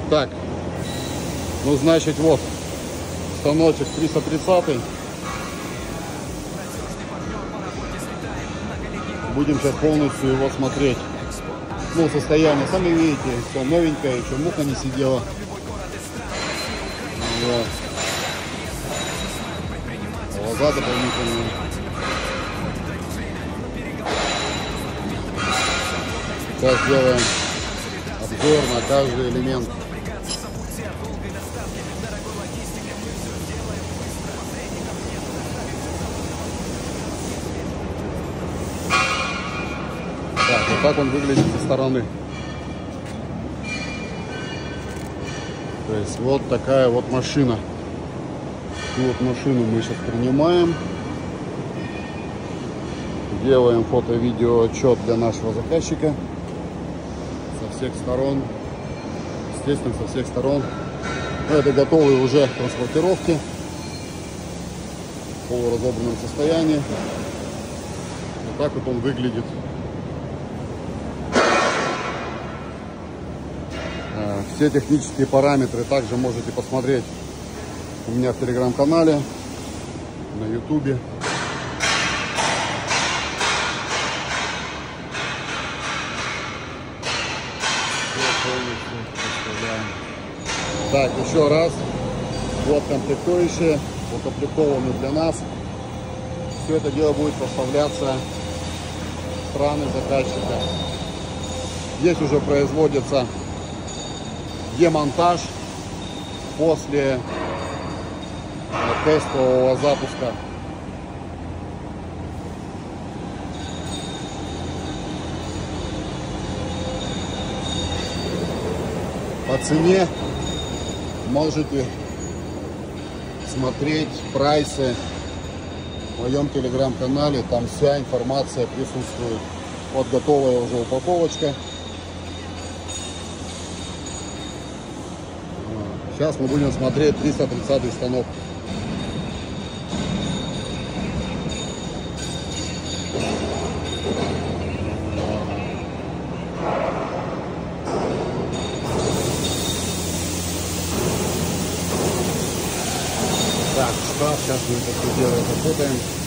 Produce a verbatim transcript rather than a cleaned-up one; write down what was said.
Так, ну значит вот станочек триста тридцать. Будем сейчас полностью его смотреть. Ну, состояние, сами видите, все новенькое, еще муха не сидела. Вот. Глаза дополнительные. Сейчас сделаем обзор на каждый элемент. Так, вот так он выглядит со стороны. То есть вот такая вот машина. И вот машину мы сейчас принимаем. Делаем фото-видео отчет для нашего заказчика. Со всех сторон. Естественно, со всех сторон. Это готовый уже к транспортировке. В полуразобранном состоянии. Вот так вот он выглядит. Все технические параметры также можете посмотреть у меня в телеграм-канале, на ютубе. Так, еще раз. Вот комплектующие, укомплектованы для нас. Все это дело будет поставляться в страны заказчика. Здесь уже производится демонтаж после тестового запуска. По цене можете смотреть прайсы в моем телеграм-канале, там вся информация присутствует. Вот готовая уже упаковочка. Сейчас мы будем смотреть триста тридцатый станок. Так, шкаф, сейчас мы это все дело запутаем.